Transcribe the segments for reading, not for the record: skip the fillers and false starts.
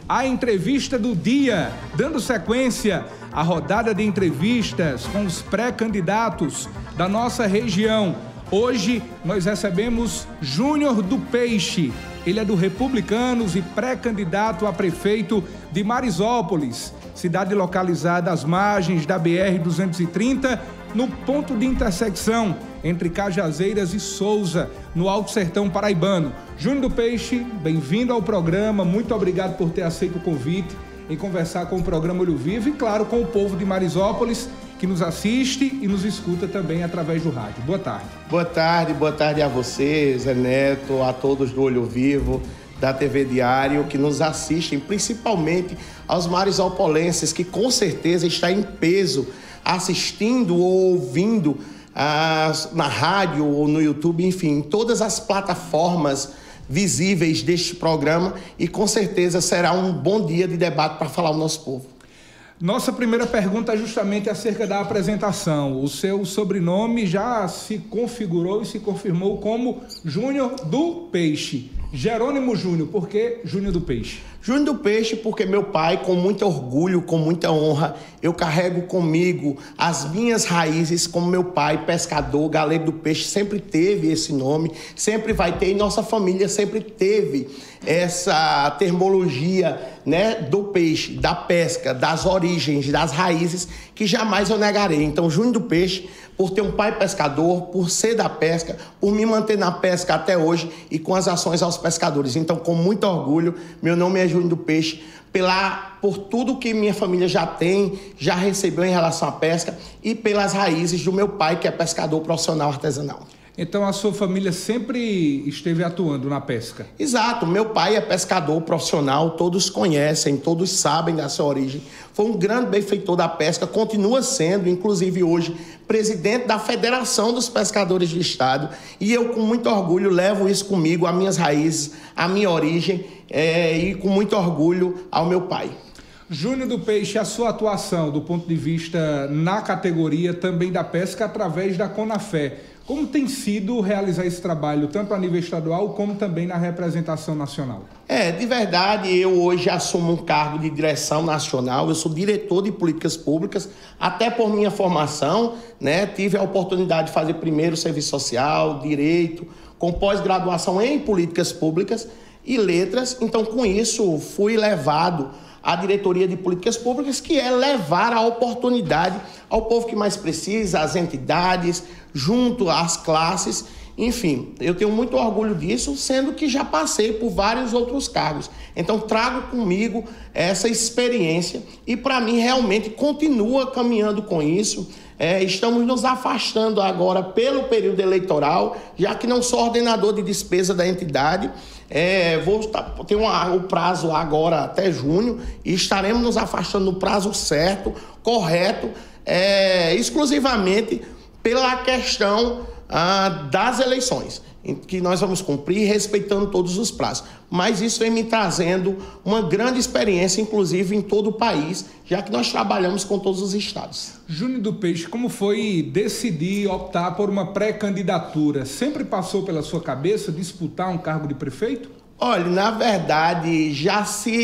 a entrevista do dia, dando sequência à rodada de entrevistas com os pré-candidatos da nossa região. Hoje nós recebemos Júnior do Peixe. Ele é do Republicanos e pré-candidato a prefeito de Marizópolis, cidade localizada às margens da BR-230, no ponto de intersecção entre Cajazeiras e Souza, no Alto Sertão Paraibano. Júnior do Peixe, bem-vindo ao programa, muito obrigado por ter aceito o convite em conversar com o programa Olho Vivo e, claro, com o povo de Marizópolis, que nos assiste e nos escuta também através do rádio. Boa tarde. Boa tarde a você, Zé Neto, a todos do Olho Vivo, da TV Diário, que nos assistem, principalmente aos marizópolenses, que com certeza está em peso assistindo ou ouvindo na rádio ou no YouTube, enfim, todas as plataformas visíveis deste programa, e com certeza será um bom dia de debate para falar ao nosso povo. Nossa primeira pergunta é justamente acerca da apresentação. O seu sobrenome já se configurou e se confirmou como Júnior do Peixe. Jerônimo Júnior, por que Júnior do Peixe? Júnior do Peixe porque meu pai, com muito orgulho, com muita honra, eu carrego comigo as minhas raízes, como meu pai, pescador, galego do peixe, sempre teve esse nome, sempre vai ter, e nossa família sempre teve essa termologia, né, do peixe, da pesca, das origens, das raízes, que jamais eu negarei. Então, Júnior do Peixe, por ter um pai pescador, por ser da pesca, por me manter na pesca até hoje e com as ações aos pescadores. Então, com muito orgulho, meu nome é Júnior do Peixe, por tudo que minha família já recebeu em relação à pesca e pelas raízes do meu pai, que é pescador profissional artesanal. Então, a sua família sempre esteve atuando na pesca? Exato. Meu pai é pescador profissional, todos conhecem, todos sabem da sua origem. Foi um grande benfeitor da pesca, continua sendo, inclusive hoje, presidente da Federação dos Pescadores do Estado. E eu, com muito orgulho, levo isso comigo, as minhas raízes, a minha origem, e com muito orgulho ao meu pai. Júnior do Peixe, a sua atuação do ponto de vista na categoria também da pesca através da Conafé. Como tem sido realizar esse trabalho, tanto a nível estadual como também na representação nacional? De verdade, eu hoje assumo um cargo de direção nacional, eu sou diretor de políticas públicas, até por minha formação, né? Tive a oportunidade de fazer primeiro serviço social, direito, com pós-graduação em políticas públicas e letras. Então, com isso, fui levado à diretoria de políticas públicas, que é levar a oportunidade ao povo que mais precisa, às entidades, junto às classes. Enfim, eu tenho muito orgulho disso, sendo que já passei por vários outros cargos. Então, trago comigo essa experiência e, para mim, realmente continua caminhando com isso. Estamos nos afastando agora pelo período eleitoral, já que não sou ordenador de despesa da entidade. Ter o prazo agora até junho e estaremos nos afastando no prazo certo, correto, exclusivamente pela questão das eleições, em que nós vamos cumprir respeitando todos os prazos. Mas isso vem me trazendo uma grande experiência, inclusive em todo o país, já que nós trabalhamos com todos os estados. Júnior do Peixe, como foi decidir optar por uma pré-candidatura? Sempre passou pela sua cabeça disputar um cargo de prefeito? Olha, na verdade, já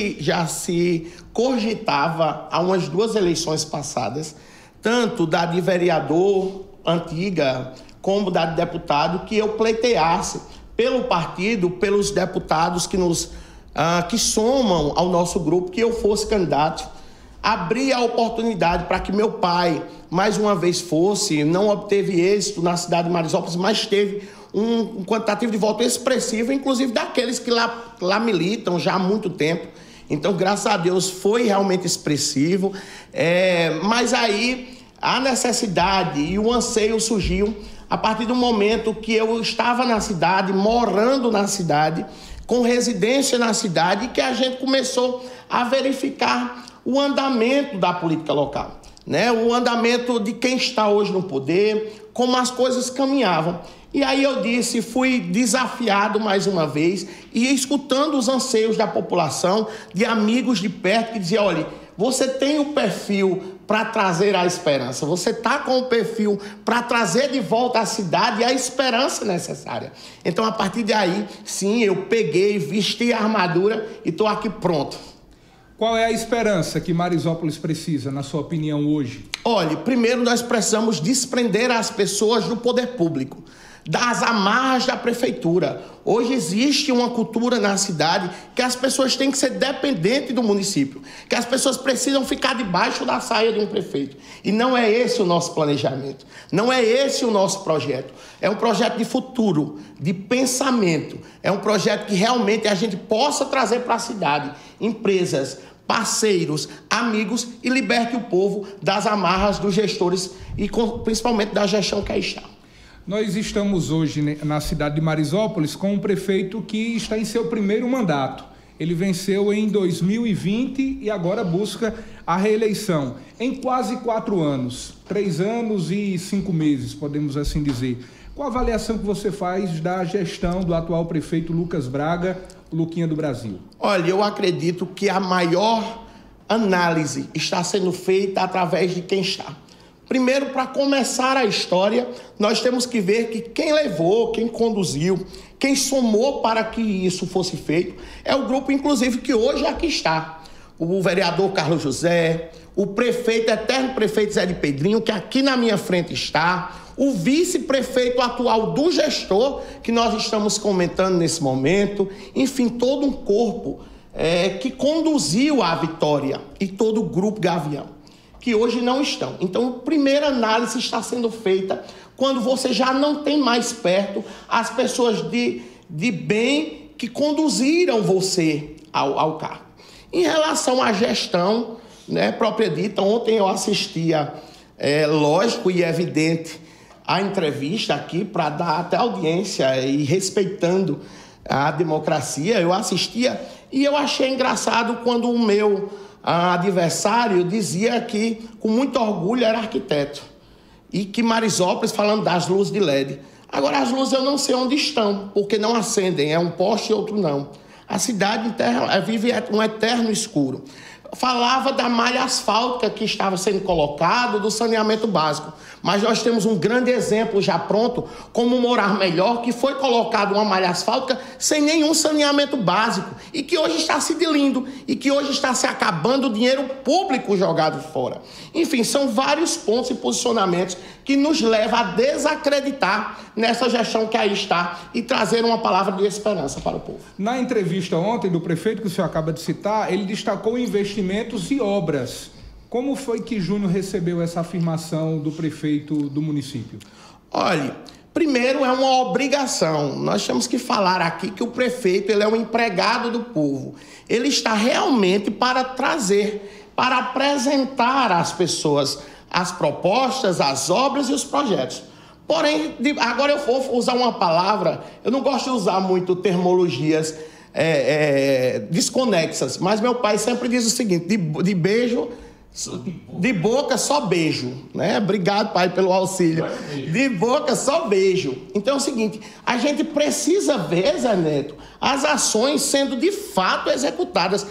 se cogitava há umas 2 eleições passadas, tanto da de vereador antiga como da de deputado, que eu pleiteasse pelo partido, pelos deputados que somam ao nosso grupo, que eu fosse candidato. Abri a oportunidade para que meu pai, mais uma vez não obteve êxito na cidade de Marizópolis, mas teve um quantitativo de voto expressivo, inclusive daqueles que lá militam já há muito tempo. Então, graças a Deus, foi realmente expressivo. Mas aí a necessidade e o anseio surgiu a partir do momento que eu estava na cidade, morando na cidade, com residência na cidade, e que a gente começou a verificar o andamento da política local, né? O andamento de quem está hoje no poder, como as coisas caminhavam. E aí eu fui desafiado mais uma vez, e escutando os anseios da população, de amigos de perto, que diziam: olha, você tem o perfil para trazer a esperança, você está com o perfil para trazer de volta à cidade a esperança necessária. Então, a partir daí, sim, eu peguei, vesti a armadura e estou aqui pronto. Qual é a esperança que Marizópolis precisa, na sua opinião, hoje? Olha, primeiro nós precisamos desprender as pessoas do poder público, das amarras da prefeitura. Hoje existe uma cultura na cidade que as pessoas têm que ser dependentes do município, que as pessoas precisam ficar debaixo da saia de um prefeito. E não é esse o nosso planejamento, não é esse o nosso projeto. É um projeto de futuro, de pensamento, é um projeto que realmente a gente possa trazer para a cidade empresas, parceiros, amigos e liberte o povo das amarras dos gestores e principalmente da gestão que aí está. Nós estamos hoje na cidade de Marizópolis com um prefeito que está em seu primeiro mandato. Ele venceu em 2020 e agora busca a reeleição em quase 4 anos, 3 anos e 5 meses, podemos assim dizer. Qual a avaliação que você faz da gestão do atual prefeito Lucas Braga, o Luquinha do Brasil? Olha, eu acredito que a maior análise está sendo feita através de quem está. Primeiro, para começar a história, nós temos que ver que quem levou, quem conduziu, quem somou para que isso fosse feito, é o grupo, inclusive, que hoje aqui está. O vereador Carlos José, o prefeito, eterno prefeito Zé de Pedrinho, que aqui na minha frente está, o vice-prefeito atual do gestor, que nós estamos comentando nesse momento, enfim, todo um corpo que conduziu a vitória e todo o grupo Gavião, que hoje não estão. Então, a primeira análise está sendo feita quando você já não tem mais perto as pessoas de bem que conduziram você ao cargo. Em relação à gestão, né, própria dita, ontem eu assistia, lógico e evidente, a entrevista aqui para dar até audiência e respeitando a democracia, eu assistia e eu achei engraçado quando o meu adversário dizia que, com muito orgulho, era arquiteto. E que Marizópolis, falando das luzes de LED. Agora, as luzes eu não sei onde estão, porque não acendem. É um poste e outro não. A cidade vive um eterno escuro. Falava da malha asfáltica que estava sendo colocada, do saneamento básico. Mas nós temos um grande exemplo já pronto, como Morar Melhor, que foi colocado uma malha asfáltica sem nenhum saneamento básico e que hoje está se diluindo e que hoje está se acabando o dinheiro público jogado fora. Enfim, são vários pontos e posicionamentos que nos levam a desacreditar nessa gestão que aí está e trazer uma palavra de esperança para o povo. Na entrevista ontem do prefeito que o senhor acaba de citar, ele destacou investimentos e obras. Como foi que Júnior recebeu essa afirmação do prefeito do município? Olha, primeiro é uma obrigação. Nós temos que falar aqui que o prefeito ele é um empregado do povo. Ele está realmente para trazer, para apresentar às pessoas as propostas, as obras e os projetos. Porém, agora eu vou usar uma palavra, eu não gosto de usar muito termologias desconexas, mas meu pai sempre diz o seguinte, de beijo... De boca, só beijo, né? Obrigado, pai, pelo auxílio. De boca, só beijo. Então é o seguinte, a gente precisa ver, Zé Neto, as ações sendo de fato executadas.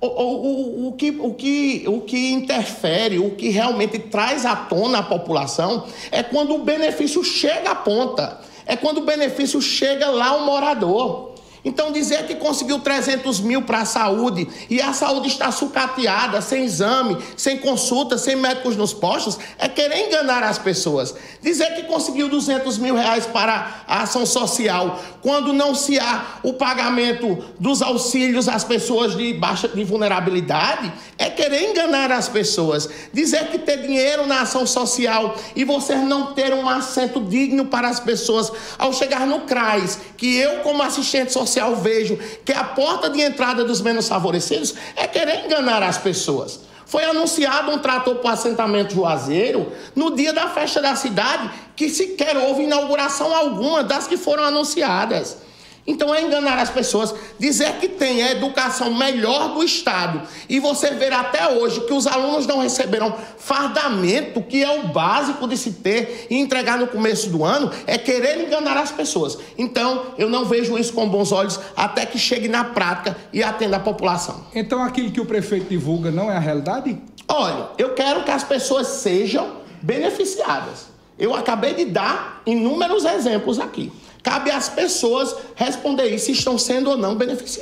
O que interfere, o que realmente traz à tona a população é quando o benefício chega à ponta, é quando o benefício chega lá ao morador. Então, dizer que conseguiu 300 mil para a saúde e a saúde está sucateada, sem exame, sem consulta, sem médicos nos postos, é querer enganar as pessoas. Dizer que conseguiu 200 mil reais para a ação social, quando não se há o pagamento dos auxílios às pessoas de baixa de vulnerabilidade, é querer enganar as pessoas. Dizer que ter dinheiro na ação social e você não ter um assento digno para as pessoas ao chegar no CRAS, que eu, como assistente social, vejo que a porta de entrada dos menos favorecidos é querer enganar as pessoas. Foi anunciado um trator para o assentamento Juazeiro no dia da festa da cidade, que sequer houve inauguração alguma das que foram anunciadas. Então é enganar as pessoas, dizer que tem a educação melhor do Estado e você ver até hoje que os alunos não receberam fardamento, que é o básico de se ter e entregar no começo do ano, é querer enganar as pessoas. Então eu não vejo isso com bons olhos até que chegue na prática e atenda a população. Então aquilo que o prefeito divulga não é a realidade? Olha, eu quero que as pessoas sejam beneficiadas. Eu acabei de dar inúmeros exemplos aqui. Cabe às pessoas responder isso se estão sendo ou não beneficiadas.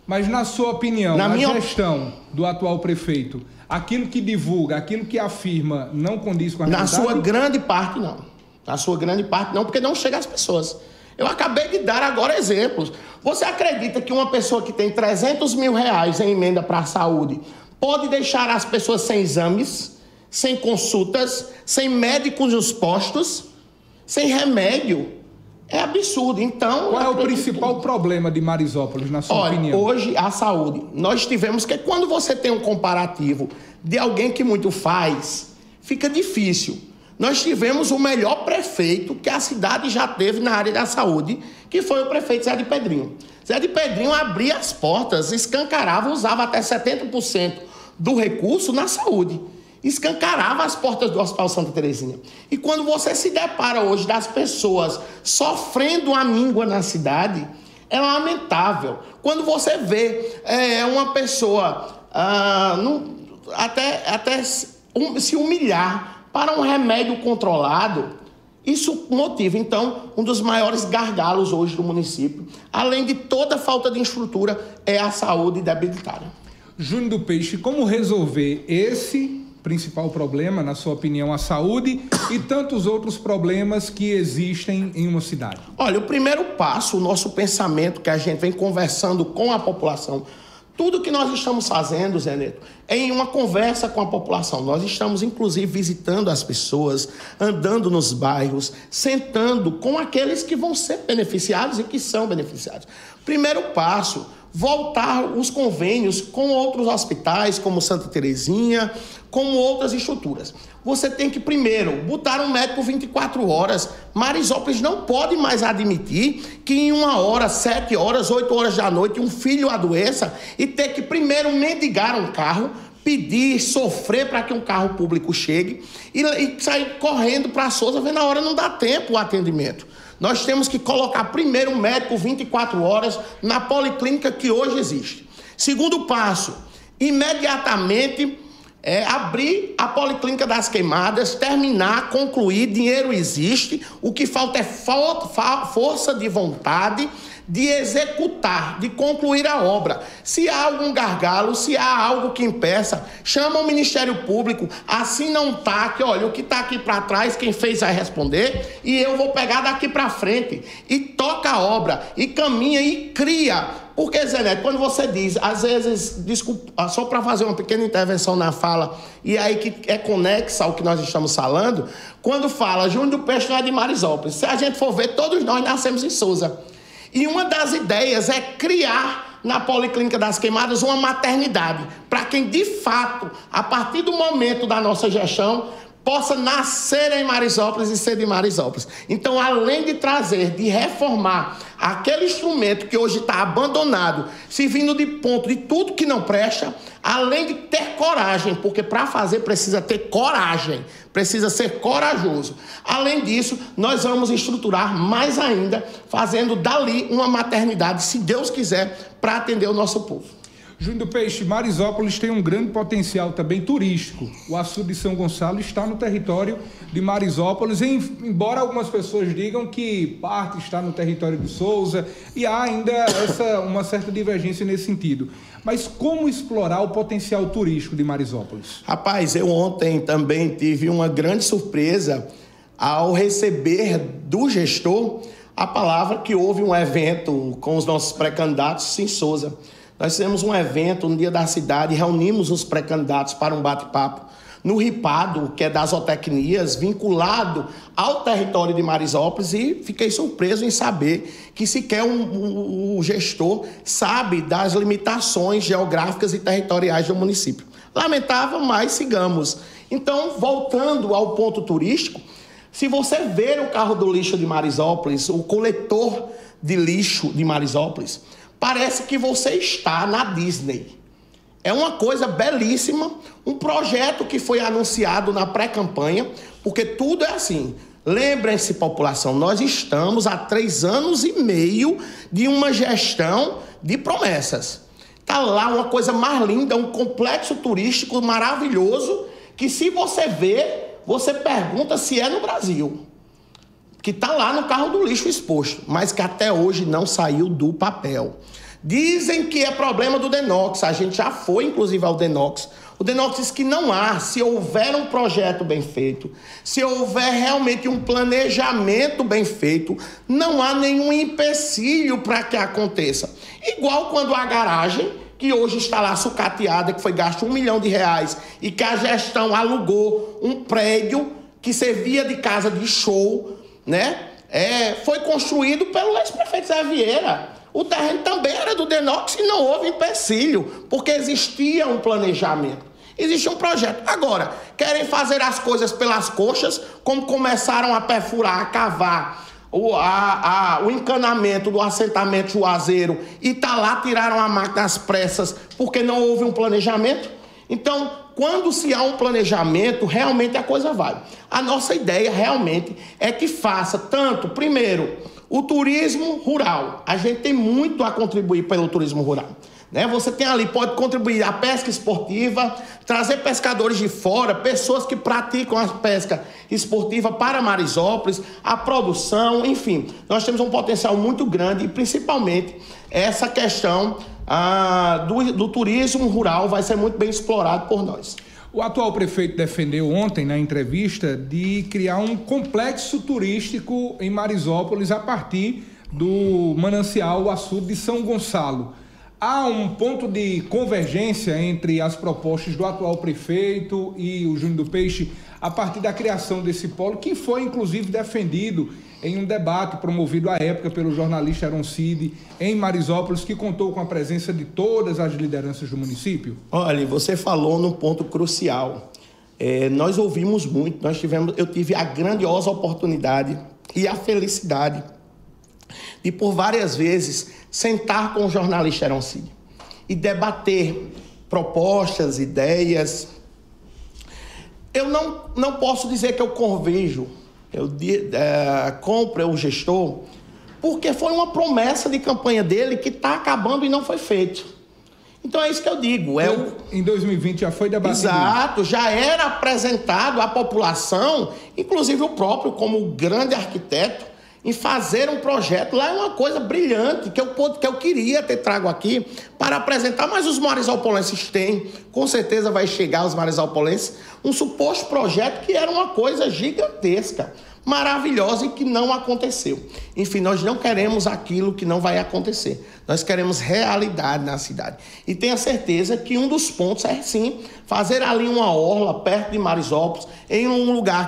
Mas, na sua opinião, na gestão do atual prefeito, aquilo que divulga, aquilo que afirma, não condiz com a realidade? Na sua grande parte, não. Na sua grande parte, não, porque não chega às pessoas. Eu acabei de dar agora exemplos. Você acredita que uma pessoa que tem 300 mil reais em emenda para a saúde pode deixar as pessoas sem exames, sem consultas, sem médicos nos postos, sem remédio? É absurdo. Então, qual é o principal problema de Marisópolis, na sua opinião? Hoje, a saúde. Nós tivemos que, quando você tem um comparativo de alguém que muito faz, fica difícil. Nós tivemos o melhor prefeito que a cidade já teve na área da saúde, que foi o prefeito Zé de Pedrinho. Zé de Pedrinho abria as portas, escancarava, usava até 70% do recurso na saúde. Escancarava as portas do Hospital Santa Terezinha. E quando você se depara hoje das pessoas sofrendo a míngua na cidade, é lamentável. Quando você vê uma pessoa se humilhar para um remédio controlado, isso motiva, então, um dos maiores gargalos hoje do município. Além de toda a falta de estrutura, é a saúde debilitada. Júnior do Peixe, como resolver esse principal problema, na sua opinião, a saúde e tantos outros problemas que existem em uma cidade? Olha, o primeiro passo, o nosso pensamento que a gente vem conversando com a população, tudo que nós estamos fazendo, Zé Neto, é em uma conversa com a população. Nós estamos, inclusive, visitando as pessoas, andando nos bairros, sentando com aqueles que vão ser beneficiados e que são beneficiados. Primeiro passo, voltar os convênios com outros hospitais, como Santa Terezinha, como outras estruturas. Você tem que, primeiro, botar um médico 24 horas. Marisópolis não pode mais admitir que em 1 hora, 7 horas, 8 horas da noite, um filho adoeça e ter que, primeiro, mendigar um carro, pedir, sofrer para que um carro público chegue e sair correndo para a Souza, vendo na hora não dá tempo o atendimento. Nós temos que colocar primeiro um médico 24 horas na policlínica que hoje existe. Segundo passo, imediatamente abrir a Policlínica das Queimadas, terminar, concluir, dinheiro existe, o que falta é força de vontade de executar, de concluir a obra. Se há algum gargalo, se há algo que impeça, chama o Ministério Público, assim não tá, que olha, o que está aqui para trás, quem fez vai responder, e eu vou pegar daqui para frente, e toca a obra, e caminha, e cria. Porque, Zé Neto, quando você diz, às vezes, desculpa, só para fazer uma pequena intervenção na fala, e aí que é conexa ao que nós estamos falando, quando fala Júnior do Peixe não é de Marisópolis, se a gente for ver, todos nós nascemos em Souza. E uma das ideias é criar na Policlínica das Queimadas uma maternidade, para quem, de fato, a partir do momento da nossa gestão, possa nascer em Marisópolis e ser de Marisópolis. Então, além de trazer, de reformar aquele instrumento que hoje está abandonado, servindo de ponto de tudo que não presta, além de ter coragem, porque para fazer precisa ter coragem, precisa ser corajoso. Além disso, nós vamos estruturar mais ainda, fazendo dali uma maternidade, se Deus quiser, para atender o nosso povo. Júnior do Peixe, Marisópolis tem um grande potencial também turístico. O Açude de São Gonçalo está no território de Marisópolis, embora algumas pessoas digam que parte está no território de Souza, e há ainda uma certa divergência nesse sentido. Mas como explorar o potencial turístico de Marisópolis? Rapaz, eu ontem também tive uma grande surpresa ao receber do gestor a palavra que houve um evento com os nossos pré-candidatos em Souza. Nós fizemos um evento no dia da cidade, reunimos os pré-candidatos para um bate-papo no Ripado, que é das zootecnias, vinculado ao território de Marisópolis, e fiquei surpreso em saber que sequer o gestor sabe das limitações geográficas e territoriais do município. Lamentável, mas sigamos. Então, voltando ao ponto turístico, se você ver o carro do lixo de Marisópolis, o coletor de lixo de Marisópolis, parece que você está na Disney. É uma coisa belíssima, um projeto que foi anunciado na pré-campanha, porque tudo é assim. Lembrem-se, população, nós estamos há 3 anos e meio de uma gestão de promessas. Está lá uma coisa mais linda, um complexo turístico maravilhoso, que se você vê, você pergunta se é no Brasil. Que está lá no carro do lixo exposto, mas que até hoje não saiu do papel. Dizem que é problema do DENOX, a gente já foi inclusive ao DENOX. O DENOX diz que não há, se houver um projeto bem feito, se houver realmente um planejamento bem feito, não há nenhum empecilho para que aconteça. Igual quando a garagem, que hoje está lá sucateada, que foi gasto R$1 milhão e que a gestão alugou um prédio que servia de casa de show, né? Foi construído pelo ex-prefeito Zé Vieira. O terreno também era do DENOX e não houve empecilho, porque existia um planejamento, existia um projeto. Agora, querem fazer as coisas pelas coxas, como começaram a perfurar, a cavar o encanamento do assentamento Juazeiro e lá tiraram a máquina às pressas porque não houve um planejamento. Então, quando se há um planejamento, realmente a coisa vai. A nossa ideia realmente é que faça tanto, primeiro, o turismo rural. A gente tem muito a contribuir pelo turismo rural, né? Você tem ali, pode contribuir a pesca esportiva, trazer pescadores de fora, pessoas que praticam a pesca esportiva para Marisópolis, a produção, enfim. Nós temos um potencial muito grande e principalmente essa questão do turismo rural vai ser muito bem explorado por nós. O atual prefeito defendeu ontem, na entrevista, de criar um complexo turístico em Marisópolis a partir do manancial Açude de São Gonçalo. Há um ponto de convergência entre as propostas do atual prefeito e o Júnior do Peixe a partir da criação desse polo, que foi inclusive defendido em um debate promovido à época pelo jornalista Aaron Cid em Marisópolis, que contou com a presença de todas as lideranças do município? Olha, você falou num ponto crucial. Nós ouvimos muito, eu tive a grandiosa oportunidade e a felicidade de, por várias vezes, sentar com o jornalista Aaron Cid e debater propostas, ideias. Eu não posso dizer que eu convejo, compro o gestor, porque foi uma promessa de campanha dele que está acabando e não foi feito. Então é isso que eu digo. Em 2020 já foi debatido. Exato, já era apresentado à população, inclusive o próprio como grande arquiteto, em fazer um projeto. Lá é uma coisa brilhante que eu queria ter trago aqui para apresentar, mas os marisopolenses têm, com certeza vai chegar aos marisopolenses, um suposto projeto que era uma coisa gigantesca, maravilhosa e que não aconteceu. Enfim, nós não queremos aquilo que não vai acontecer. Nós queremos realidade na cidade. E tenha certeza que um dos pontos é, sim, fazer ali uma orla perto de Marisópolis, em um lugar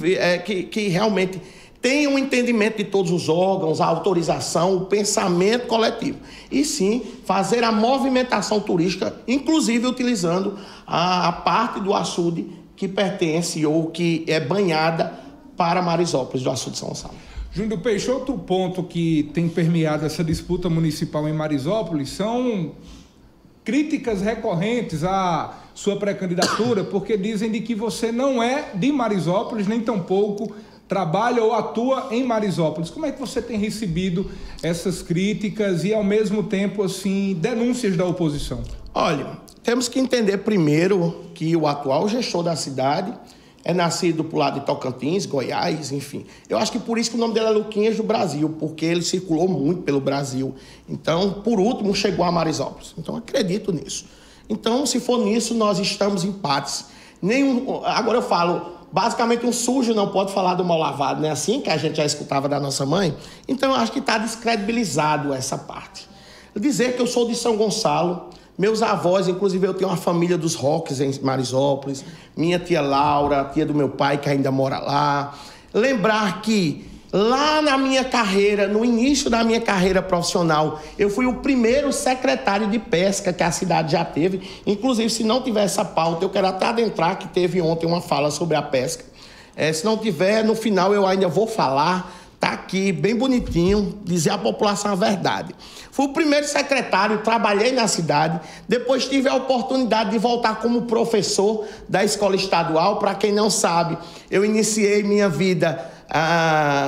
que realmente tem um entendimento de todos os órgãos, a autorização, o pensamento coletivo. E sim, fazer a movimentação turística, inclusive utilizando a parte do açude que pertence ou que é banhada para Marisópolis, do açude de São Gonçalo. Júnior do Peixe, outro ponto que tem permeado essa disputa municipal em Marisópolis são críticas recorrentes à sua pré-candidatura, porque dizem de que você não é de Marisópolis, nem tampouco trabalha ou atua em Marisópolis. Como é que você tem recebido essas críticas e, ao mesmo tempo, assim, denúncias da oposição? Olha, temos que entender primeiro que o atual gestor da cidade é nascido por lado de Tocantins, Goiás, enfim. Eu acho que por isso que o nome dele é Luquinhas do Brasil, porque ele circulou muito pelo Brasil. Então, por último, chegou a Marisópolis. Então, acredito nisso. Então, se for nisso, nós estamos empates. Agora eu falo, basicamente um sujo não pode falar do mal lavado, não é assim que a gente já escutava da nossa mãe? Então, eu acho que está descredibilizado essa parte. Dizer que eu sou de São Gonçalo, meus avós, inclusive eu tenho uma família dos Roques em Marisópolis, minha tia Laura, a tia do meu pai que ainda mora lá. Lembrar que lá na minha carreira, no início da minha carreira profissional, eu fui o primeiro secretário de pesca que a cidade já teve. Inclusive, se não tiver essa pauta, eu quero até adentrar que teve ontem uma fala sobre a pesca. Se não tiver, no final eu ainda vou falar. Está aqui, bem bonitinho, dizer à população a verdade. Fui o primeiro secretário, trabalhei na cidade, depois tive a oportunidade de voltar como professor da escola estadual. Para quem não sabe, eu iniciei minha vida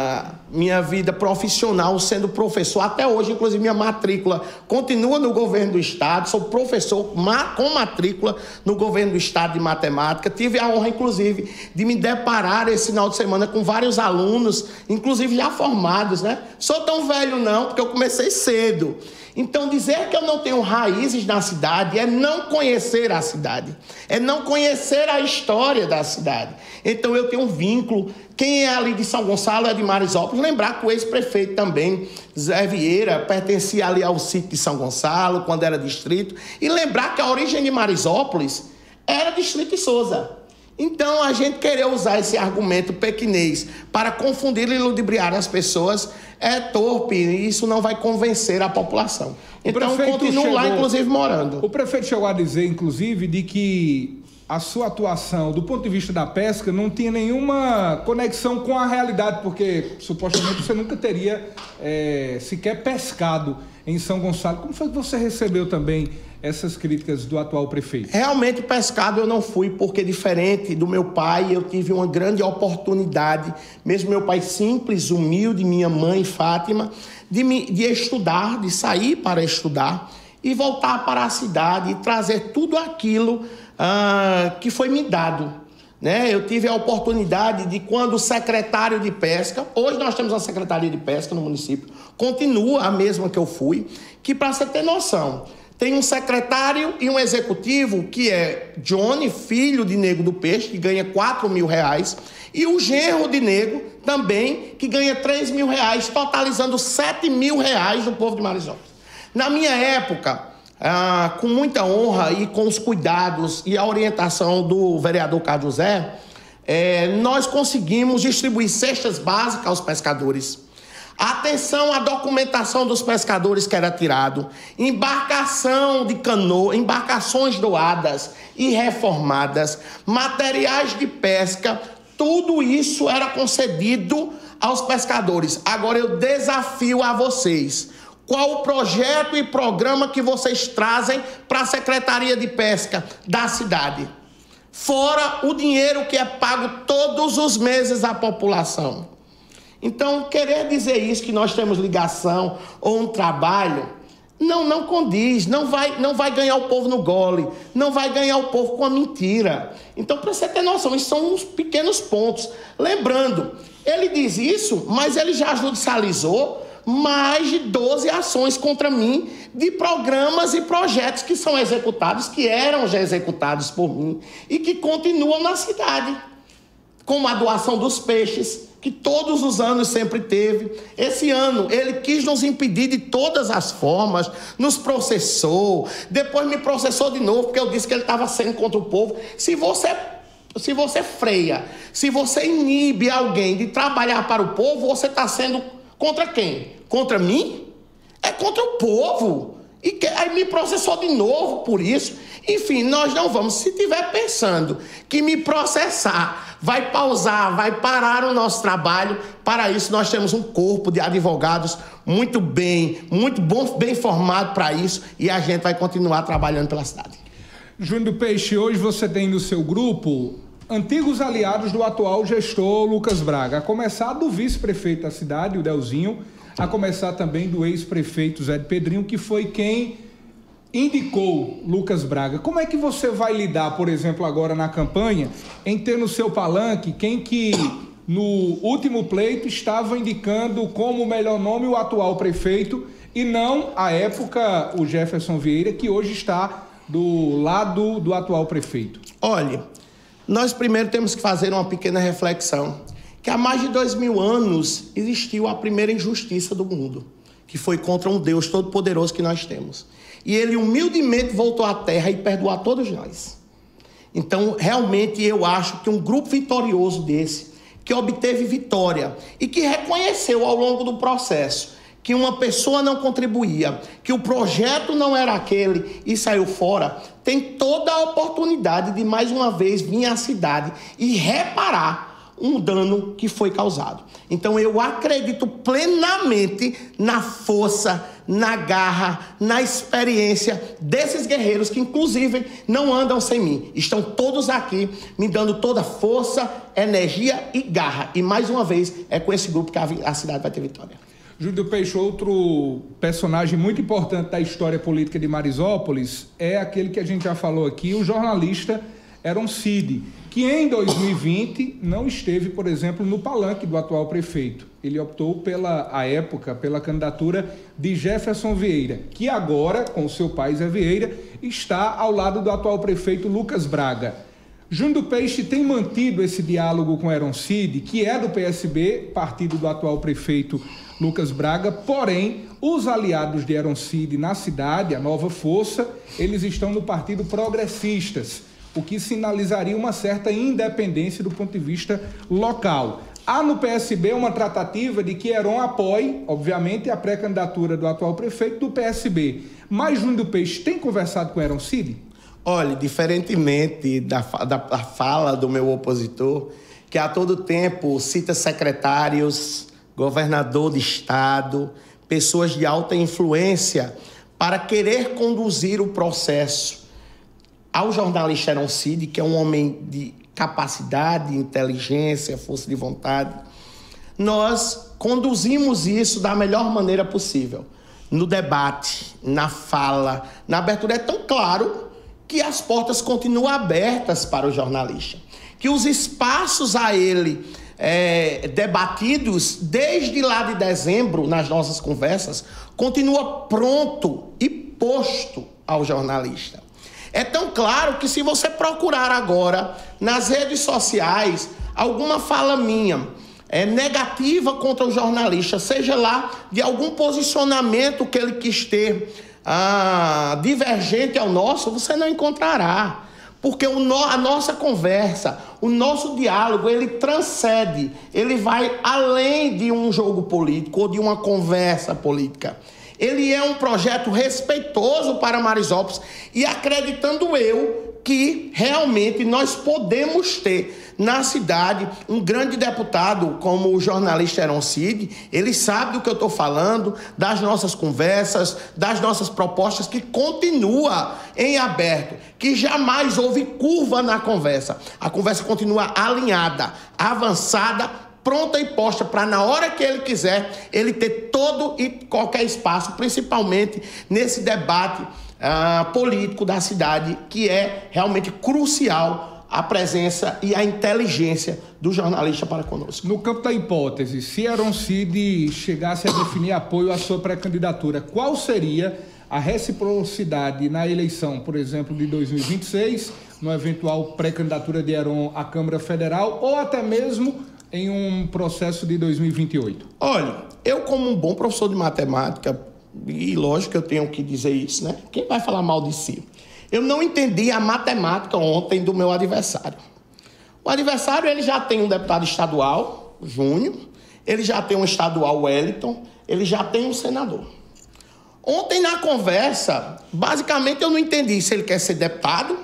minha vida profissional sendo professor. Até hoje, inclusive, minha matrícula continua no governo do estado. Sou professor com matrícula no governo do estado de matemática. Tive a honra, inclusive, de me deparar esse final de semana com vários alunos, inclusive já formados, né? Sou tão velho não, porque eu comecei cedo. Então, dizer que eu não tenho raízes na cidade é não conhecer a cidade, é não conhecer a história da cidade. Então, eu tenho um vínculo. Quem é ali de São Gonçalo é de Marizópolis. Lembrar que o ex-prefeito também, Zé Vieira, pertencia ali ao sítio de São Gonçalo, quando era distrito. E lembrar que a origem de Marizópolis era distrito de Souza. Então, a gente querer usar esse argumento pequinês para confundir e ludibriar as pessoas é torpe e isso não vai convencer a população. Então, continuo lá, inclusive, morando. O prefeito chegou a dizer, inclusive, de que a sua atuação, do ponto de vista da pesca, não tinha nenhuma conexão com a realidade, porque, supostamente, você nunca teria sequer pescado em São Gonçalo. Como foi que você recebeu também essas críticas do atual prefeito? Realmente, pescado eu não fui, porque diferente do meu pai, eu tive uma grande oportunidade, mesmo meu pai simples, humilde, minha mãe, Fátima, de estudar, de sair para estudar e voltar para a cidade e trazer tudo aquilo que foi me dado. Né? Eu tive a oportunidade de, quando o secretário de pesca, hoje nós temos a secretaria de pesca no município, continua a mesma que eu fui, que, para você ter noção, tem um secretário e um executivo, que é Johnny, filho de Nego do Peixe, que ganha R$4.000, e o genro de Nego também, que ganha R$3.000, totalizando R$7.000 do povo de Marizópolis. Na minha época, com muita honra e com os cuidados e a orientação do vereador Carlos José, nós conseguimos distribuir cestas básicas aos pescadores. Atenção à documentação dos pescadores que era tirado, embarcação de canoa, embarcações doadas e reformadas, materiais de pesca, tudo isso era concedido aos pescadores. Agora eu desafio a vocês: qual o projeto e programa que vocês trazem para a Secretaria de Pesca da cidade? Fora o dinheiro que é pago todos os meses à população. Então, querer dizer isso, que nós temos ligação ou um trabalho, não condiz, não vai ganhar o povo no gole, não vai ganhar o povo com a mentira. Então, para você ter noção, isso são uns pequenos pontos. Lembrando, ele diz isso, mas ele já judicializou mais de 12 ações contra mim, de programas e projetos que são executados, que eram já executados por mim e que continuam na cidade, como a doação dos peixes, que todos os anos sempre teve. Esse ano ele quis nos impedir de todas as formas, nos processou, depois me processou de novo, porque eu disse que ele estava sendo contra o povo. Se você freia, se você inibe alguém de trabalhar para o povo, você está sendo contra quem? Contra mim? É contra o povo. E aí me processou de novo por isso. Enfim, nós não vamos. Se estiver pensando que me processar vai pausar, vai parar o nosso trabalho, para isso nós temos um corpo de advogados muito bem formado para isso, e a gente vai continuar trabalhando pela cidade. Júnior do Peixe, hoje você tem no seu grupo antigos aliados do atual gestor Lucas Braga, a começar do vice-prefeito da cidade, o Delzinho, a começar também do ex-prefeito Zé de Pedrinho, que foi quem indicou Lucas Braga. Como é que você vai lidar, por exemplo, agora na campanha, em ter no seu palanque quem que no último pleito estava indicando como o melhor nome o atual prefeito e não, à época, o Jefferson Vieira, que hoje está do lado do atual prefeito? Olha, nós primeiro temos que fazer uma pequena reflexão, que há mais de 2000 anos existiu a primeira injustiça do mundo, que foi contra um Deus todo-poderoso que nós temos. E ele humildemente voltou à terra e perdoou a todos nós. Então, realmente, eu acho que um grupo vitorioso desse, que obteve vitória e que reconheceu ao longo do processo que uma pessoa não contribuía, que o projeto não era aquele e saiu fora, tem toda a oportunidade de mais uma vez vir à cidade e reparar um dano que foi causado. Então eu acredito plenamente na força, na garra, na experiência desses guerreiros que, inclusive, não andam sem mim. Estão todos aqui me dando toda força, energia e garra. E, mais uma vez, é com esse grupo que a cidade vai ter vitória. Júlio Peixe, outro personagem muito importante da história política de Marisópolis é aquele que a gente já falou aqui, o jornalista Heron Cid, que em 2020 não esteve, por exemplo, no palanque do atual prefeito. Ele optou à época, pela candidatura de Jefferson Vieira, que agora, com seu pai Zé Vieira, está ao lado do atual prefeito Lucas Braga. Júlio Peixe tem mantido esse diálogo com Heron Cid, que é do PSB, partido do atual prefeito Lucas Braga, porém, os aliados de Heron Cid na cidade, a Nova Força, eles estão no Partido Progressistas, o que sinalizaria uma certa independência do ponto de vista local. Há no PSB uma tratativa de que Heron apoie, obviamente, a pré-candidatura do atual prefeito do PSB. Mas Júlio Peixe tem conversado com Heron Cid? Olha, diferentemente da fala do meu opositor, que a todo tempo cita secretários, governador de estado, pessoas de alta influência, para querer conduzir o processo ao jornalista Heron Cid, que é um homem de capacidade, inteligência, força de vontade. Nós conduzimos isso da melhor maneira possível. No debate, na fala, na abertura. É tão claro que as portas continuam abertas para o jornalista, que os espaços a ele debatidos desde lá de dezembro, nas nossas conversas, continua pronto e posto ao jornalista. É tão claro que se você procurar agora nas redes sociais alguma fala minha negativa contra o jornalista, seja lá de algum posicionamento que ele quis ter divergente ao nosso, você não encontrará. Porque a nossa conversa, o nosso diálogo, ele transcende, ele vai além de um jogo político ou de uma conversa política. Ele é um projeto respeitoso para Marisópolis e acreditando eu que realmente nós podemos ter na cidade um grande deputado como o jornalista Heron Cid. Ele sabe do que eu estou falando, das nossas conversas, das nossas propostas, que continua em aberto, que jamais houve curva na conversa. A conversa continua alinhada, avançada, pronta e posta para, na hora que ele quiser, ele ter todo e qualquer espaço, principalmente nesse debate político da cidade, que é realmente crucial a presença e a inteligência do jornalista para conosco. No campo da hipótese, se Heron Cid chegasse a definir apoio à sua pré-candidatura, qual seria a reciprocidade na eleição, por exemplo, de 2026, no eventual pré-candidatura de Heron à Câmara Federal, ou até mesmo em um processo de 2028? Olha, eu como um bom professor de matemática, e lógico que eu tenho que dizer isso, né? Quem vai falar mal de si? Eu não entendi a matemática ontem do meu adversário. O adversário, ele já tem um deputado estadual, Júnior, ele já tem um estadual, Wellington, ele já tem um senador. Ontem, na conversa, basicamente eu não entendi se ele quer ser deputado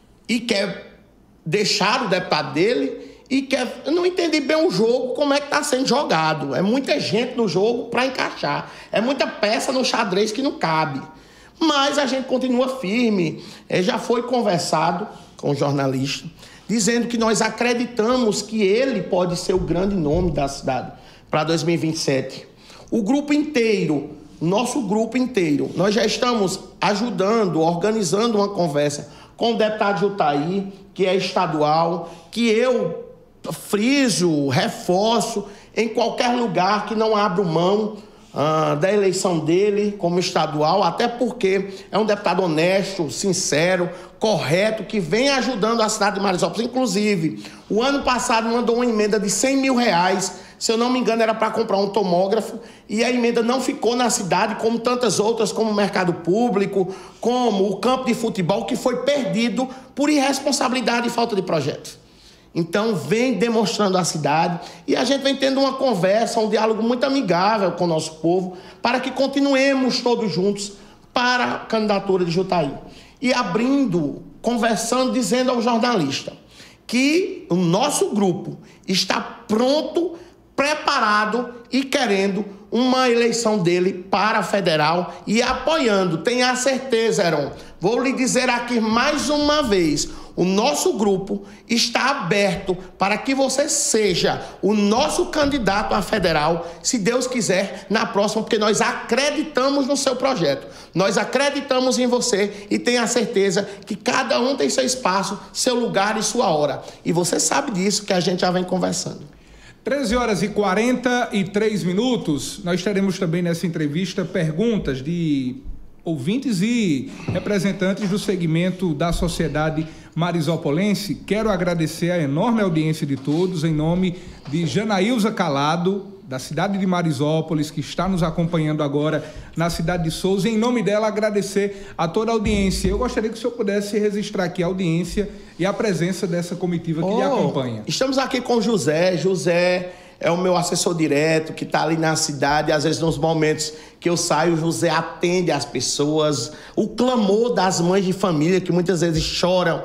e quer deixar o deputado dele e quer... Eu não entendi bem o jogo, como é que está sendo jogado. É muita gente no jogo para encaixar. É muita peça no xadrez que não cabe. Mas a gente continua firme. Já foi conversado com o jornalista, dizendo que nós acreditamos que ele pode ser o grande nome da cidade para 2027. O grupo inteiro, nosso grupo inteiro, nós já estamos ajudando, organizando uma conversa com o deputado Jutaí, que é estadual, que eu friso, reforço, em qualquer lugar que não abra mão da eleição dele como estadual, até porque é um deputado honesto, sincero, correto, que vem ajudando a cidade de Marisópolis. Inclusive, o ano passado mandou uma emenda de R$100 mil, se eu não me engano era para comprar um tomógrafo, e a emenda não ficou na cidade, como tantas outras, como o mercado público, como o campo de futebol, que foi perdido por irresponsabilidade e falta de projeto. Então, vem demonstrando a cidade e a gente vem tendo uma conversa, um diálogo muito amigável com o nosso povo, para que continuemos todos juntos para a candidatura de Jutaí. E abrindo, conversando, dizendo ao jornalista que o nosso grupo está pronto, preparado e querendo uma eleição dele para a federal e apoiando. Tenha certeza, Heron. Vou lhe dizer aqui mais uma vez, o nosso grupo está aberto para que você seja o nosso candidato à federal, se Deus quiser, na próxima, porque nós acreditamos no seu projeto. Nós acreditamos em você e tenha certeza que cada um tem seu espaço, seu lugar e sua hora. E você sabe disso que a gente já vem conversando. 13h43, nós teremos também nessa entrevista perguntas de ouvintes e representantes do segmento da sociedade marisopolense. Quero agradecer a enorme audiência de todos, em nome de Janaílza Calado, da cidade de Marisópolis, que está nos acompanhando agora na cidade de Souza. Em nome dela, agradecer a toda a audiência. Eu gostaria que o senhor pudesse registrar aqui a audiência e a presença dessa comitiva que lhe acompanha. Estamos aqui com José. José é o meu assessor direto, que está ali na cidade. Às vezes, nos momentos que eu saio, José atende as pessoas. O clamor das mães de família, que muitas vezes choram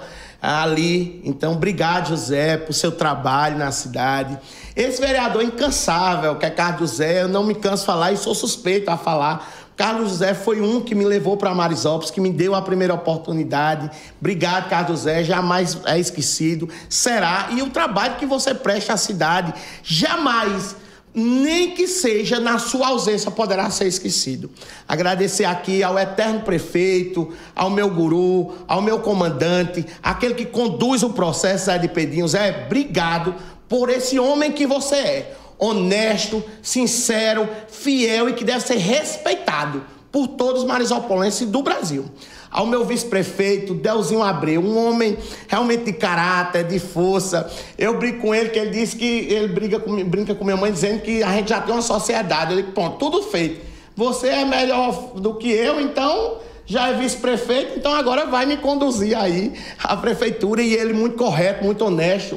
ali. Então, obrigado, José, por seu trabalho na cidade. Esse vereador incansável, que é Carlos José, eu não me canso de falar e sou suspeito a falar. Carlos José foi um que me levou para Marisópolis, que me deu a primeira oportunidade. Obrigado, Carlos José, jamais é esquecido, será. E o trabalho que você presta à cidade, jamais, nem que seja na sua ausência, poderá ser esquecido. Agradecer aqui ao eterno prefeito, ao meu guru, ao meu comandante, aquele que conduz o processo, Zé de Pedrinho. Zé, obrigado por esse homem que você é. Honesto, sincero, fiel e que deve ser respeitado por todos os marisopolenses do Brasil. Ao meu vice-prefeito, Delzinho Abreu, um homem realmente de caráter, de força. Eu brinco com ele, que ele disse que ele brinca com minha mãe, dizendo que a gente já tem uma sociedade. Eu digo, pronto, tudo feito. Você é melhor do que eu, então já é vice-prefeito, então agora vai me conduzir aí à prefeitura. E ele muito correto, muito honesto.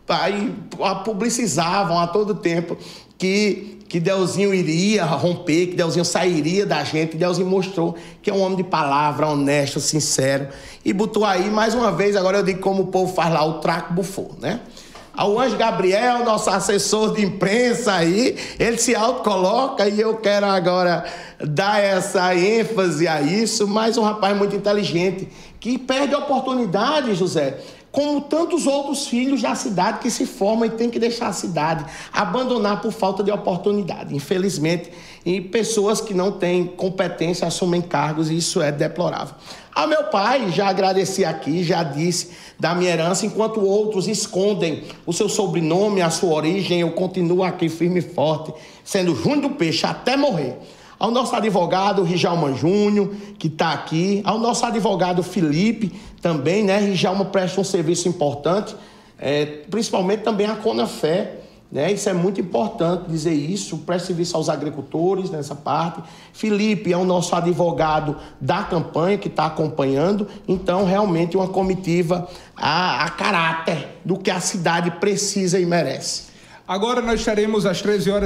Aí publicizavam a todo tempo que Delzinho iria romper, que Delzinho sairia da gente. Delzinho mostrou que é um homem de palavra, honesto, sincero. E botou aí, mais uma vez, agora eu digo como o povo faz lá, o traco bufou, né? Ao Anjo Gabriel, nosso assessor de imprensa aí, ele se autocoloca e eu quero agora dar essa ênfase a isso. Mas um rapaz muito inteligente, que perde a oportunidade, José, como tantos outros filhos da cidade que se formam e têm que deixar a cidade, abandonar por falta de oportunidade. Infelizmente, e pessoas que não têm competência assumem cargos, e isso é deplorável. Ao meu pai, já agradeci aqui, já disse da minha herança, enquanto outros escondem o seu sobrenome, a sua origem, eu continuo aqui firme e forte, sendo Júnior do Peixe até morrer. Ao nosso advogado Rijalma Júnior, que está aqui, ao nosso advogado Felipe, também, né? Rijalma presta um serviço importante, principalmente também a Conafé, né? Isso é muito importante dizer isso, presta serviço aos agricultores nessa parte. Felipe é o nosso advogado da campanha que está acompanhando, então realmente uma comitiva a caráter do que a cidade precisa e merece. Agora nós teremos às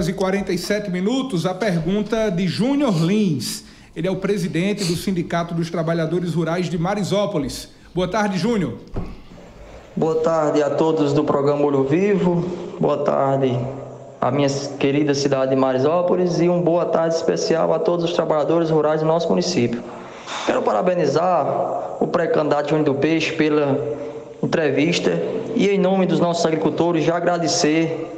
13h47 a pergunta de Júnior Lins. Ele é o presidente do Sindicato dos Trabalhadores Rurais de Marisópolis. Boa tarde, Júnior. Boa tarde a todos do programa Olho Vivo. Boa tarde à minha querida cidade de Marisópolis e uma boa tarde especial a todos os trabalhadores rurais do nosso município. Quero parabenizar o pré-candidato Júnior do Peixe pela entrevista e, em nome dos nossos agricultores, já agradecer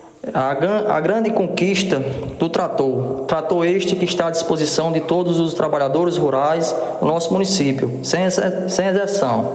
a grande conquista do trator este que está à disposição de todos os trabalhadores rurais do nosso município, sem exceção.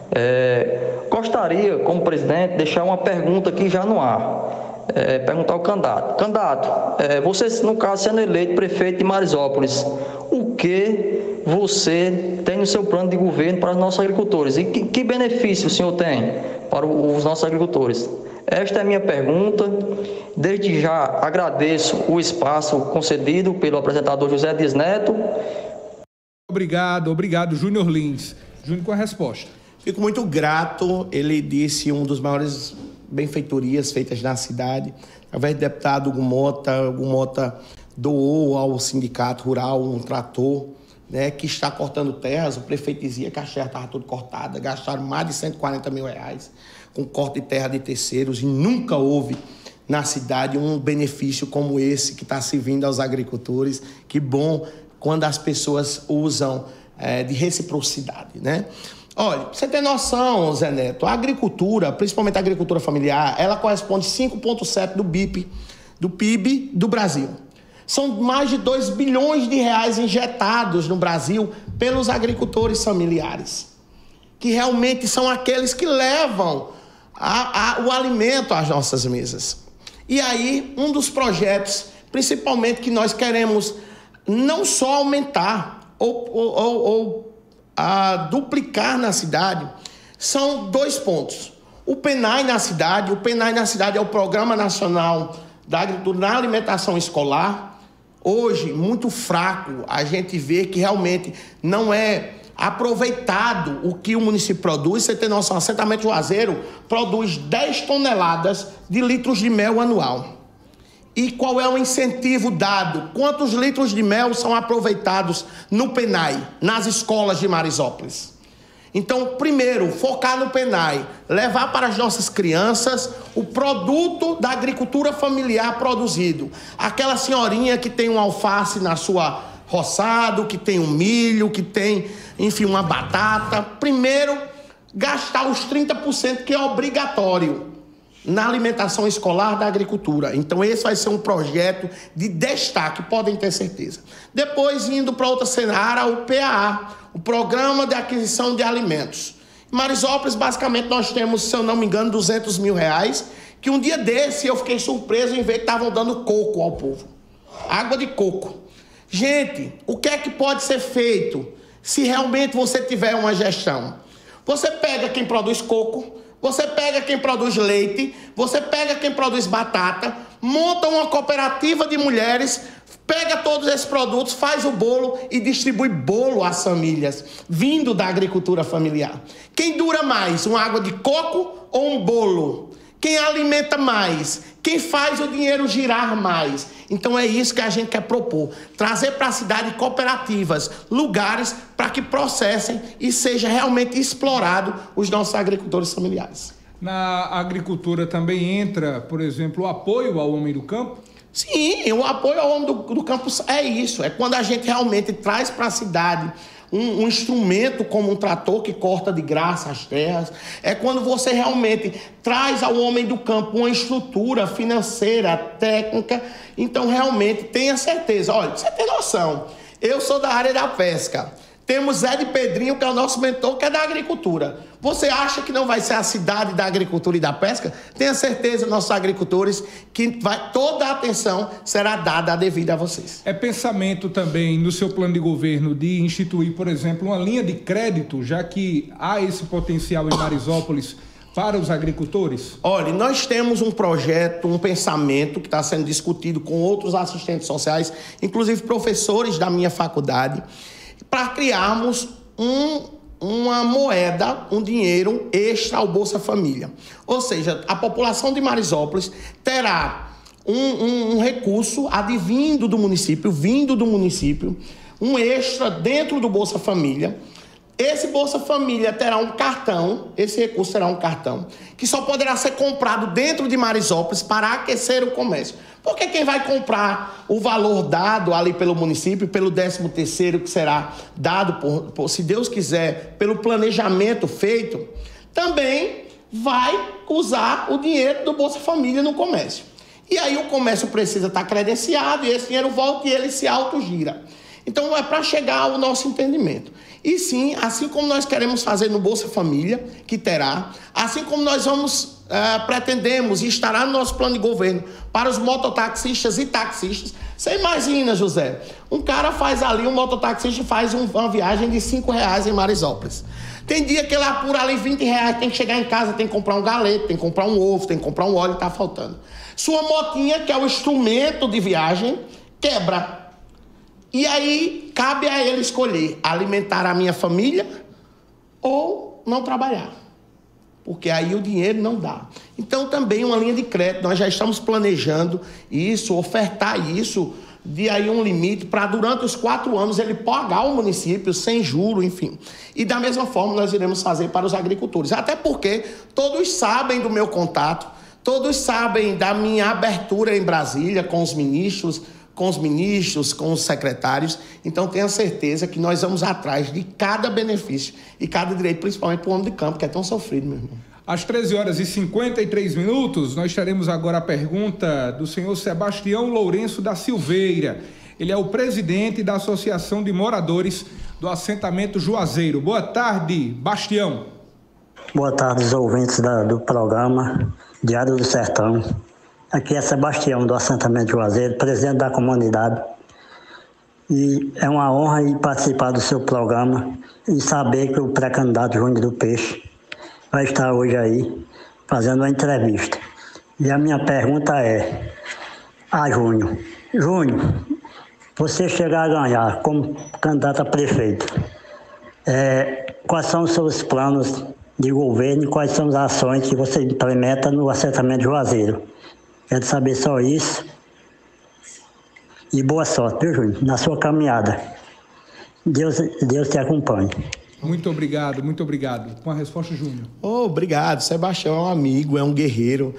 Gostaria, como presidente, deixar uma pergunta aqui já no ar, perguntar ao candidato. Candidato, você, no caso, sendo eleito prefeito de Marisópolis, o que você tem no seu plano de governo para os nossos agricultores? E que benefício o senhor tem para os nossos agricultores? Esta é a minha pergunta. Desde já agradeço o espaço concedido pelo apresentador José Dias Neto. Obrigado, Júnior Lins. Júnior com a resposta. Fico muito grato. Ele disse um dos maiores benfeitorias feitas na cidade. Através do deputado Hugo Mota doou ao sindicato rural um trator, né, que está cortando terras. O prefeito dizia que a terra estava toda cortada, gastaram mais de R$140 mil com corte de terra de terceiros e nunca houve na cidade um benefício como esse que está servindo aos agricultores. Que bom quando as pessoas usam de reciprocidade, né? Olha, pra você ter noção, Zé Neto, a agricultura, principalmente a agricultura familiar, ela corresponde a 5,7% do PIB do Brasil. São mais de 2 bilhões de reais injetados no Brasil pelos agricultores familiares, que realmente são aqueles que levam o alimento às nossas mesas. E aí, um dos projetos, principalmente, que nós queremos não só aumentar ou duplicar na cidade, são 2 pontos. O PENAI na cidade, é o Programa Nacional da Agricultura na Alimentação Escolar. Hoje, muito fraco, a gente vê que realmente não é aproveitado o que o município produz. Você tem noção, o assentamento Juazeiro produz 10 toneladas de litros de mel anual. E qual é o incentivo dado? Quantos litros de mel são aproveitados no PENAI, nas escolas de Marisópolis? Então, primeiro, focar no PENAI, levar para as nossas crianças o produto da agricultura familiar produzido. Aquela senhorinha que tem um alface na sua roçado, que tem um milho, que tem, enfim, uma batata. Primeiro, gastar os 30% que é obrigatório na alimentação escolar da agricultura. Então, esse vai ser um projeto de destaque, podem ter certeza. Depois, indo para outra cenária, o PAA, o Programa de Aquisição de Alimentos. Em Marisópolis, basicamente, nós temos, se eu não me engano, 200 mil reais, que um dia desse eu fiquei surpreso em ver que estavam dando coco ao povo. Água de coco. Gente, o que é que pode ser feito se realmente você tiver uma gestão? Você pega quem produz coco, você pega quem produz leite, você pega quem produz batata, monta uma cooperativa de mulheres, pega todos esses produtos, faz o bolo e distribui bolo às famílias, vindo da agricultura familiar. Quem dura mais, uma água de coco ou um bolo? Quem alimenta mais? Quem faz o dinheiro girar mais? Então é isso que a gente quer propor. Trazer para a cidade cooperativas, lugares para que processem e seja realmente explorado os nossos agricultores familiares. Na agricultura também entra, por exemplo, o apoio ao homem do campo? Sim, o apoio ao homem do campo é isso. É quando a gente realmente traz para a cidade um instrumento como um trator que corta de graça as terras. É quando você realmente traz ao homem do campo uma estrutura financeira, técnica. Então, realmente, tenha certeza. Olha, você tem noção. Eu sou da área da pesca. Temos Zé de Pedrinho, que é o nosso mentor, que é da agricultura. Você acha que não vai ser a cidade da agricultura e da pesca? Tenha certeza, nossos agricultores, que toda a atenção será dada devida a vocês. É pensamento também no seu plano de governo de instituir, por exemplo, uma linha de crédito, já que há esse potencial em Marisópolis para os agricultores? Olha, nós temos um projeto, um pensamento que está sendo discutido com outros assistentes sociais, inclusive professores da minha faculdade, para criarmos uma moeda, um dinheiro extra ao Bolsa Família. Ou seja, a população de Marisópolis terá um recurso advindo do município, vindo do município, um extra dentro do Bolsa Família. Esse Bolsa Família terá um cartão, esse recurso terá um cartão, que só poderá ser comprado dentro de Marisópolis para aquecer o comércio. Porque quem vai comprar o valor dado ali pelo município, pelo 13º que será dado, se Deus quiser, pelo planejamento feito, também vai usar o dinheiro do Bolsa Família no comércio. E aí o comércio precisa estar credenciado e esse dinheiro volta e ele se autogira. Então é para chegar ao nosso entendimento. E sim, assim como nós queremos fazer no Bolsa Família, que terá, assim como nós pretendemos e estará no nosso plano de governo para os mototaxistas e taxistas. Você imagina, José, um cara faz ali, um mototaxista faz uma viagem de R$5 em Marisópolis. Tem dia que ele apura ali R$20, tem que chegar em casa, tem que comprar um galeto, tem que comprar um ovo, tem que comprar um óleo, está faltando. Sua motinha, que é o instrumento de viagem, quebra. E aí, cabe a ele escolher alimentar a minha família ou não trabalhar. Porque aí o dinheiro não dá. Então, também uma linha de crédito. Nós já estamos planejando isso, ofertar isso, de aí um limite para, durante os 4 anos, ele pagar ao município sem juro, enfim. E da mesma forma, nós iremos fazer para os agricultores. Até porque todos sabem do meu contato, Todos sabem da minha abertura em Brasília com os ministros, com os secretários. Então, tenha certeza que nós vamos atrás de cada benefício e cada direito, principalmente para o homem de campo, que é tão sofrido, meu irmão. Às 13h53, nós teremos agora a pergunta do senhor Sebastião Lourenço da Silveira. Ele é o presidente da Associação de Moradores do Assentamento Juazeiro. Boa tarde, Bastião. Boa tarde, os ouvintes do programa Diário do Sertão. Aqui é Sebastião, do Assentamento Juazeiro, presidente da comunidade. E é uma honra ir participar do seu programa e saber que o pré-candidato Júnior do Peixe vai estar hoje aí fazendo uma entrevista. E a minha pergunta é a Júnior. Júnior, você chegar a ganhar como candidato a prefeito, quais são os seus planos de governo e quais são as ações que você implementa no assentamento Juazeiro? Quero saber só isso. E boa sorte, viu, Júnior, na sua caminhada. Deus te acompanhe. Muito obrigado, muito obrigado. Com a resposta, Júnior. Obrigado. Sebastião é um amigo, é um guerreiro.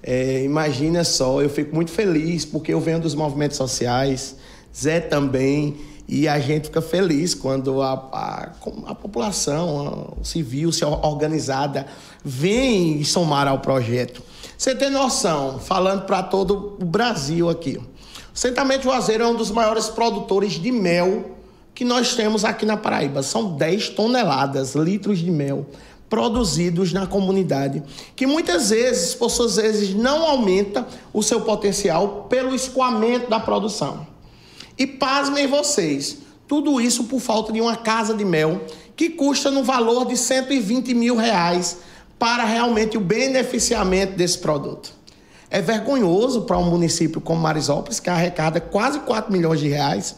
Imagina só, eu fico muito feliz porque eu venho dos movimentos sociais, Zé também, e a gente fica feliz quando a população civil, organizada, vem somar ao projeto. Você tem noção, falando para todo o Brasil aqui, o Assentamento Juazeiro é um dos maiores produtores de mel que nós temos aqui na Paraíba. São 10 toneladas, litros de mel produzidos na comunidade, que muitas vezes, por suas vezes, não aumenta o seu potencial pelo escoamento da produção. E pasmem vocês, tudo isso por falta de uma casa de mel que custa no valor de R$120 mil para realmente o beneficiamento desse produto. É vergonhoso para um município como Marizópolis, que arrecada quase R$4 milhões,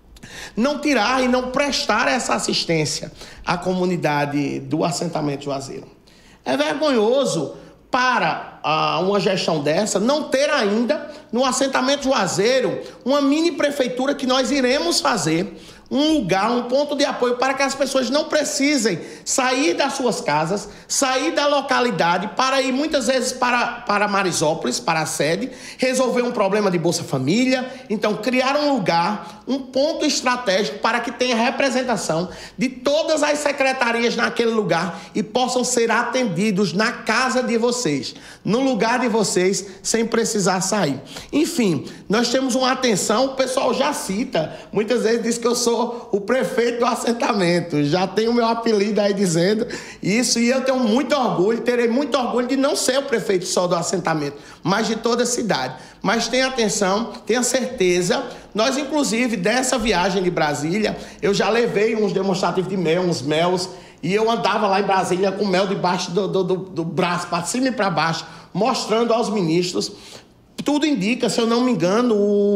não tirar e não prestar essa assistência à comunidade do assentamento Juazeiro. É vergonhoso para uma gestão dessa não ter ainda no assentamento Juazeiro uma mini prefeitura que nós iremos fazer, um lugar, um ponto de apoio para que as pessoas não precisem sair das suas casas, sair da localidade para ir muitas vezes para Marizópolis, para a sede, resolver um problema de Bolsa Família. Então, criar um lugar, um ponto estratégico para que tenha representação de todas as secretarias naquele lugar e possam ser atendidos na casa de vocês, no lugar de vocês, sem precisar sair. Enfim, nós temos uma atenção, o pessoal já cita, muitas vezes diz que eu sou o prefeito do assentamento, já tenho o meu apelido aí dizendo isso, e eu tenho muito orgulho, terei muito orgulho de não ser o prefeito só do assentamento, mas de toda a cidade. Mas tenha atenção, tenha certeza, nós inclusive dessa viagem de Brasília, eu já levei uns demonstrativos de mel, uns mels, e eu andava lá em Brasília com mel debaixo do braço, para cima e para baixo, mostrando aos ministros. Tudo indica, se eu não me engano,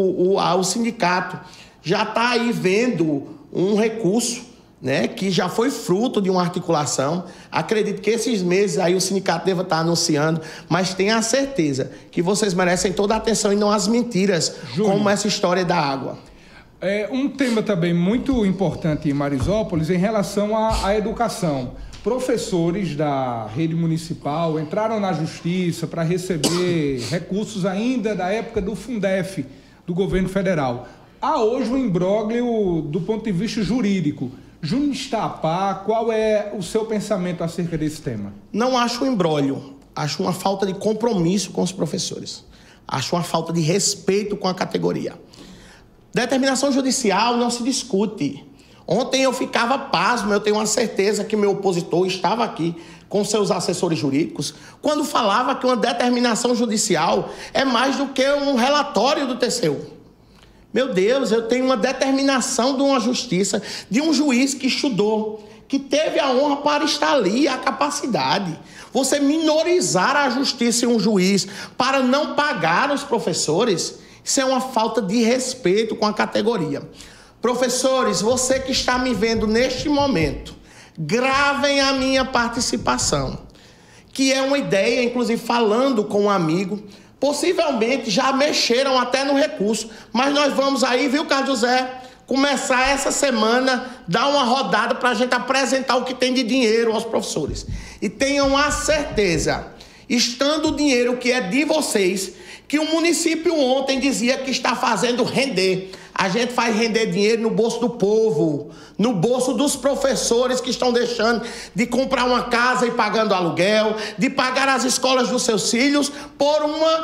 o sindicato já está aí vendo um recurso, né, que já foi fruto de uma articulação. Acredito que esses meses aí o sindicato deva estar anunciando, mas tenha a certeza que vocês merecem toda a atenção e não as mentiras, Júnior, como essa história da água. Um tema também muito importante em Marizópolis em relação à educação. Professores da rede municipal entraram na justiça para receber recursos ainda da época do Fundef, do governo federal. Há hoje um imbróglio do ponto de vista jurídico. Júnior está a par, qual é o seu pensamento acerca desse tema? Não acho um imbróglio, acho uma falta de compromisso com os professores. Acho uma falta de respeito com a categoria. Determinação judicial não se discute. Ontem eu ficava pasmo, eu tenho uma certeza que meu opositor estava aqui com seus assessores jurídicos, quando falava que uma determinação judicial é mais do que um relatório do TCU. Meu Deus, eu tenho uma determinação de uma justiça, de um juiz que estudou, que teve a honra para estar ali, a capacidade. Você minorizar a justiça e um juiz para não pagar os professores, isso é uma falta de respeito com a categoria. Professores, você que está me vendo neste momento, gravem a minha participação, que é uma ideia, inclusive falando com um amigo. Possivelmente já mexeram até no recurso, mas nós vamos aí, viu, Carlos José, começar essa semana, dar uma rodada para a gente apresentar o que tem de dinheiro aos professores. E tenham a certeza estando o dinheiro que é de vocês, que o município ontem dizia que está fazendo render. A gente faz render dinheiro no bolso do povo, no bolso dos professores que estão deixando de comprar uma casa e pagando aluguel, de pagar as escolas dos seus filhos por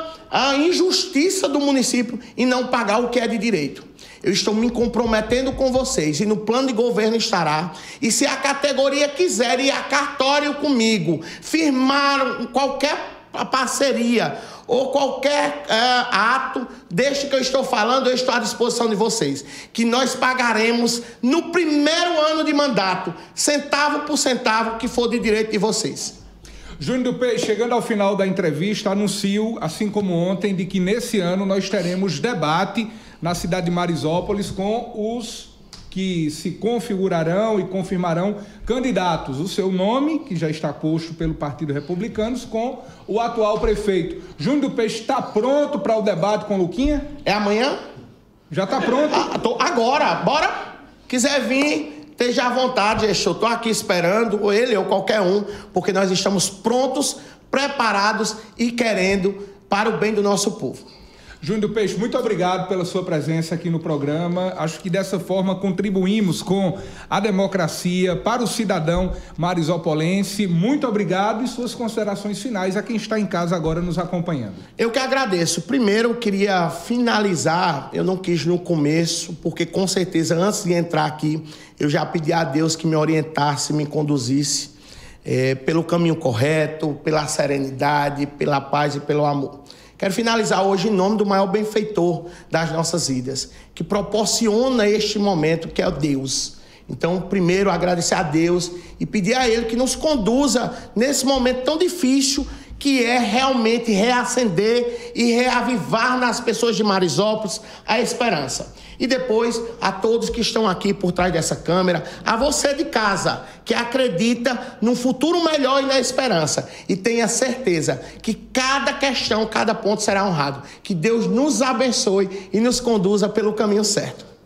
a injustiça do município em não pagar o que é de direito. Eu estou me comprometendo com vocês e no plano de governo estará. E se a categoria quiser ir a cartório comigo, firmar qualquer parceria ou qualquer ato deste que eu estou falando, eu estou à disposição de vocês. Que nós pagaremos no primeiro ano de mandato, centavo por centavo, que for de direito de vocês. Júnior do Peixe, chegando ao final da entrevista, anuncio, assim como ontem, de que nesse ano nós teremos debate na cidade de Marizópolis com os que se configurarão e confirmarão candidatos. O seu nome, que já está posto pelo Partido Republicanos, com o atual prefeito. Júnior do Peixe está pronto para o debate com o Luquinha? É amanhã? Já está pronto? Agora, bora? Quiser vir, esteja à vontade, eu estou aqui esperando, ou ele ou qualquer um, porque nós estamos prontos, preparados e querendo para o bem do nosso povo. Júnior do Peixe, muito obrigado pela sua presença aqui no programa. Acho que dessa forma contribuímos com a democracia para o cidadão marisopolense. Muito obrigado e suas considerações finais a quem está em casa agora nos acompanhando. Eu que agradeço. Primeiro, eu queria finalizar, eu não quis no começo, porque com certeza antes de entrar aqui, eu já pedi a Deus que me orientasse, me conduzisse pelo caminho correto, pela serenidade, pela paz e pelo amor. Quero finalizar hoje em nome do maior benfeitor das nossas vidas, que proporciona este momento, que é Deus. Então, primeiro, agradecer a Deus e pedir a Ele que nos conduza nesse momento tão difícil, que é realmente reacender e reavivar nas pessoas de Marizópolis a esperança. E depois, a todos que estão aqui por trás dessa câmera, a você de casa, que acredita num futuro melhor e na esperança. E tenha certeza que cada questão, cada ponto será honrado. Que Deus nos abençoe e nos conduza pelo caminho certo.